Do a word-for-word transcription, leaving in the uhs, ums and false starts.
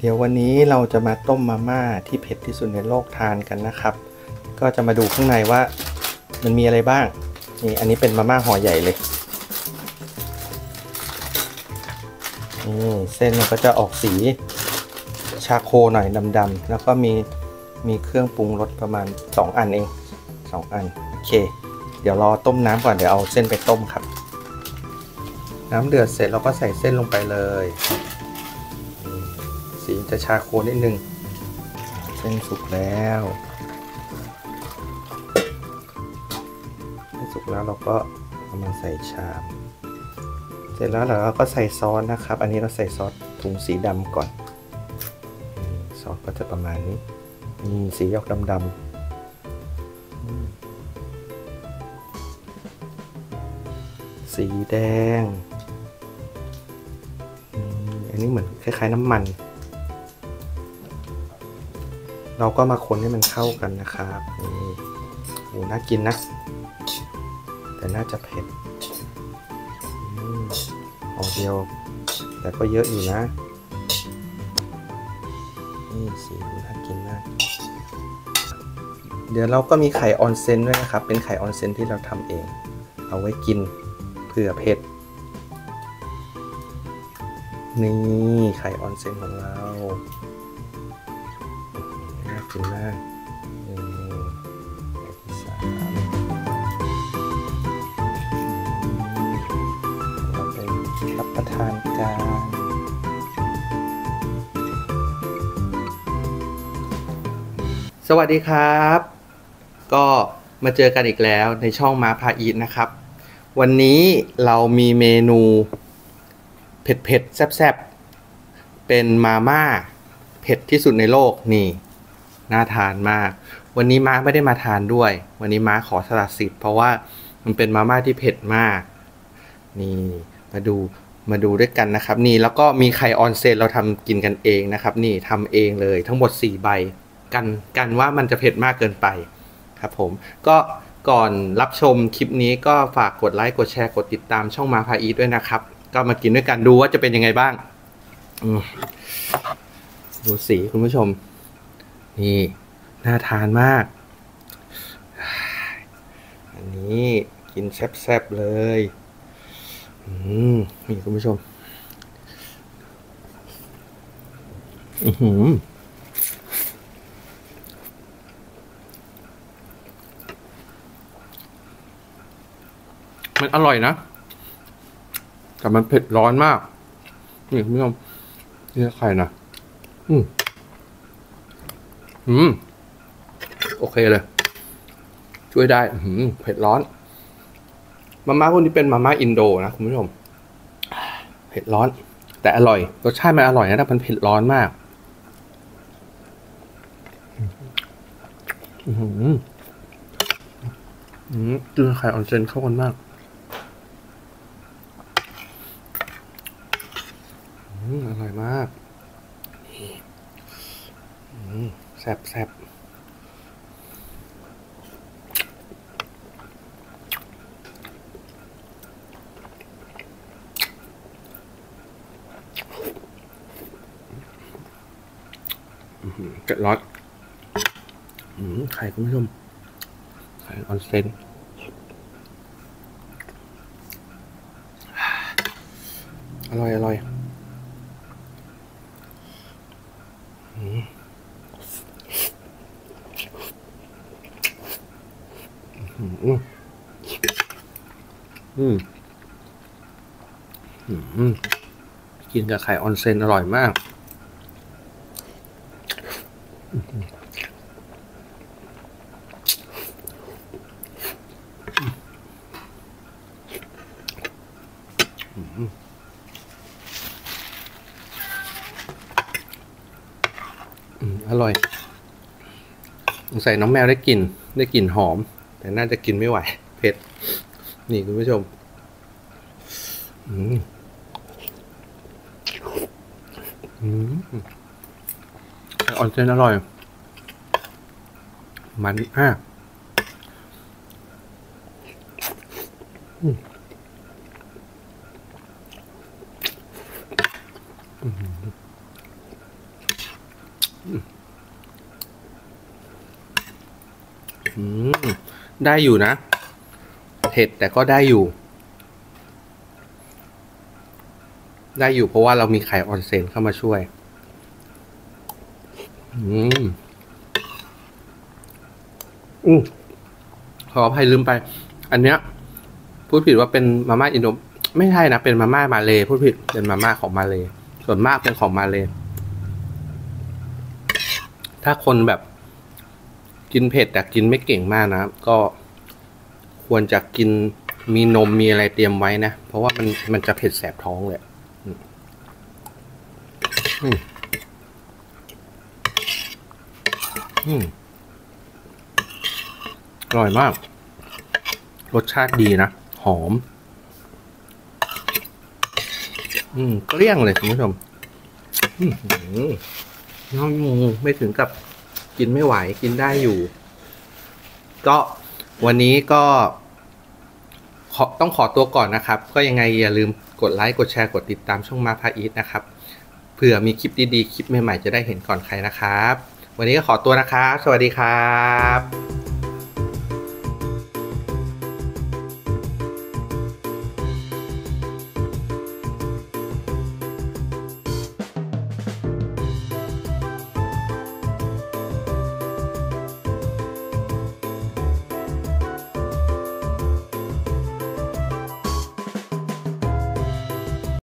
ดี๋ยววันนี้เราจะมาต้มมาม่าที่เผ็ดที่สุดในโลกทานกันนะครับก็จะมาดูข้างในว่ามันมีอะไรบ้างนี่อันนี้เป็นมาม่าห่อใหญ่เลยนี่เส้นมันก็จะออกสีชาโคหน่อยดำๆแล้วก็มีมีเครื่องปรุงรสประมาณสองอันเองสองอันโอเคเดี๋ยวรอต้มน้ำก่อนเดี๋ยวเอาเส้นไปต้มครับน้ำเดือดเสร็จเราก็ใส่เส้นลงไปเลยสีจะชาโคนิดนึงเส้นสุกแล้วเส้นสุกแล้วเราก็เอามาใส่ชามเสร็จแล้วเราก็ใส่ซอสนะครับอันนี้เราใส่ซอสถุงสีดำก่อนซอสก็จะประมาณนี้นี่สีออกดำๆสีแดงอันนี้เหมือนคล้ายๆน้ำมันเราก็มาคนให้มันเข้ากันนะครับนี่โหน่ากินนะแต่น่าจะเผ็ดห่อเดียวแต่ก็เยอะอยู่นะนี่สีน่ากินมากเดี๋ยวเราก็มีไข่ออนเซ็นด้วยนะครับเป็นไข่ออนเซ็นที่เราทำเองเอาไว้กินเผื่อเผ็ดนี่ไข่ออนเซ็นของเราน่ากินมากนี่ที่สามเราไปรับประทานกันสวัสดีครับก็มาเจอกันอีกแล้วในช่องม้าพาอีทนะครับวันนี้เรามีเมนูเผ็ดๆแซ่บๆเป็นมาม่าเผ็ดที่สุดในโลกนี่น่าทานมากวันนี้ม้าไม่ได้มาทานด้วยวันนี้ม้าขอสละสิทธิ์เพราะว่ามันเป็นมาม่าที่เผ็ดมากนี่มาดูมาดูด้วยกันนะครับนี่แล้วก็มีไข่ออนเซ็นเราทำกินกันเองนะครับนี่ทำเองเลยทั้งหมดสี่ใบกันกันว่ามันจะเผ็ดมากเกินไปครับผมก็ก่อนรับชมคลิปนี้ก็ฝากกดไลค์กดแชร์กดติดตามช่องม้าพาอีทด้วยนะครับก็มากินด้วยกันดูว่าจะเป็นยังไงบ้างดูสีคุณผู้ชมนี่น่าทานมากอันนี้กินแซ่บๆเลยอืมนี่คุณผู้ชมอือหือมันอร่อยนะแต่มันเผ็ดร้อนมากนี่คุณผู้ชมนี่ไข่นะอืมอืมโอเคเลยช่วยได้อืมเผ็ดร้อนมาม่าพวกนี้เป็นมาม่าอินโดนะคุณผู้ชมเผ็ดร้อนแต่อร่อยรสชาติมันอร่อยนะแต่มันเผ็ดร้อนมากอืมอืมกินไข่ออนเซ็นเข้ากันมากอร่อยมากแซ่บแซ่บเจ็ดร้อยไข่คุณผู้ชมไข่ออนเซ็นอร่อยอร่อยอืมอืมอืมอืมกินกับไข่ออนเซ็นอร่อยมากอร่อยใส่น้องแมวได้กลิ่นได้กลิ่นหอมแต่น่าจะกินไม่ไหวเผ็ดนี่คุณผู้ชมอืมอืมออนเซ็นอร่อยมันมากอืม ออืมได้อยู่นะเผ็ดแต่ก็ได้อยู่ได้อยู่เพราะว่าเรามีไข่ออนเซ็นเข้ามาช่วยอืมอู้ขออภัยลืมไปอันเนี้ยพูดผิดว่าเป็นมาม่าอินโดไม่ใช่นะเป็นมาม่ามาเลย์พูดผิดเป็นมาม่าของมาเลย์ส่วนมากเป็นของมาเลย์ถ้าคนแบบกินเผ็ดแต่กินไม่เก่งมากนะก็ควรจะกินมีนมมีอะไรเตรียมไว้นะเพราะว่ามันมันจะเผ็ดแสบท้องเลยอืมอืมอร่อยมากรสชาติดีนะหอมอืมเกลี้ยงเลยคุณผู้ชมอืมน้องไม่ถึงกับกินไม่ไหวกินได้อยู่ก็วันนี้ก็ขอต้องขอตัวก่อนนะครับก็ยังไงอย่าลืมกดไลค์กดแชร์กดติดตามช่องมาพาอีทนะครับเผื่อมีคลิปดีๆคลิปใหม่ๆจะได้เห็นก่อนใครนะครับวันนี้ก็ขอตัวนะครับสวัสดีครับ